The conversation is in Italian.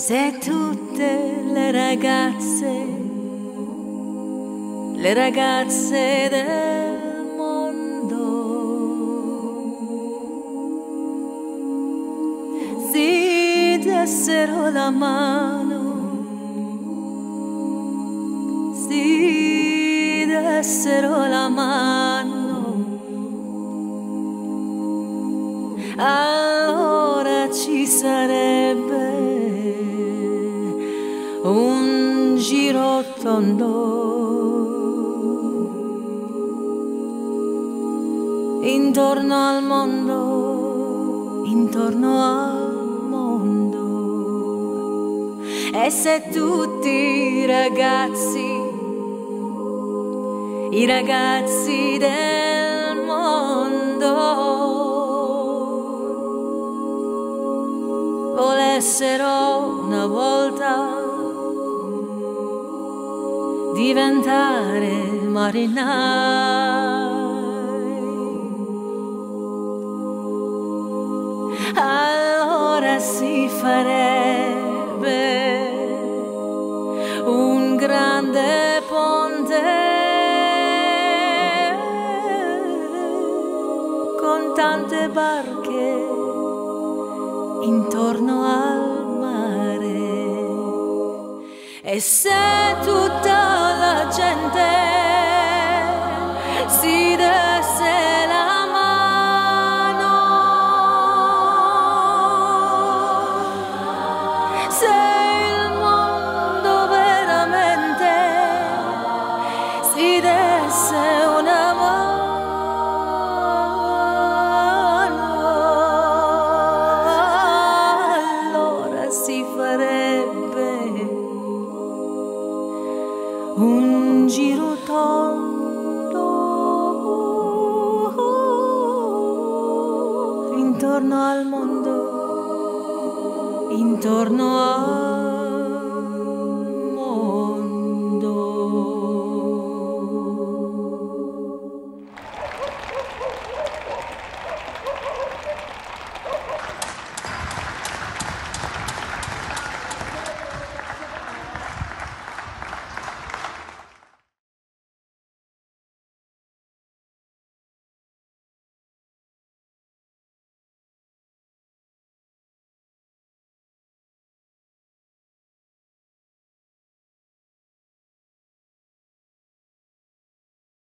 Se tutte le ragazze del mondo si dessero la mano, si dessero la mano, allora ci sarebbe un giro tondo intorno al mondo, intorno al mondo. E se tutti i ragazzi del mondo volessero una volta diventare marinai, allora si farebbe un grande ponte con tante barche intorno al mare. E se tutta la gente si desse la mano, se il mondo veramente si desse una mano, allora si farebbe un giro tondo intorno al mondo, intorno al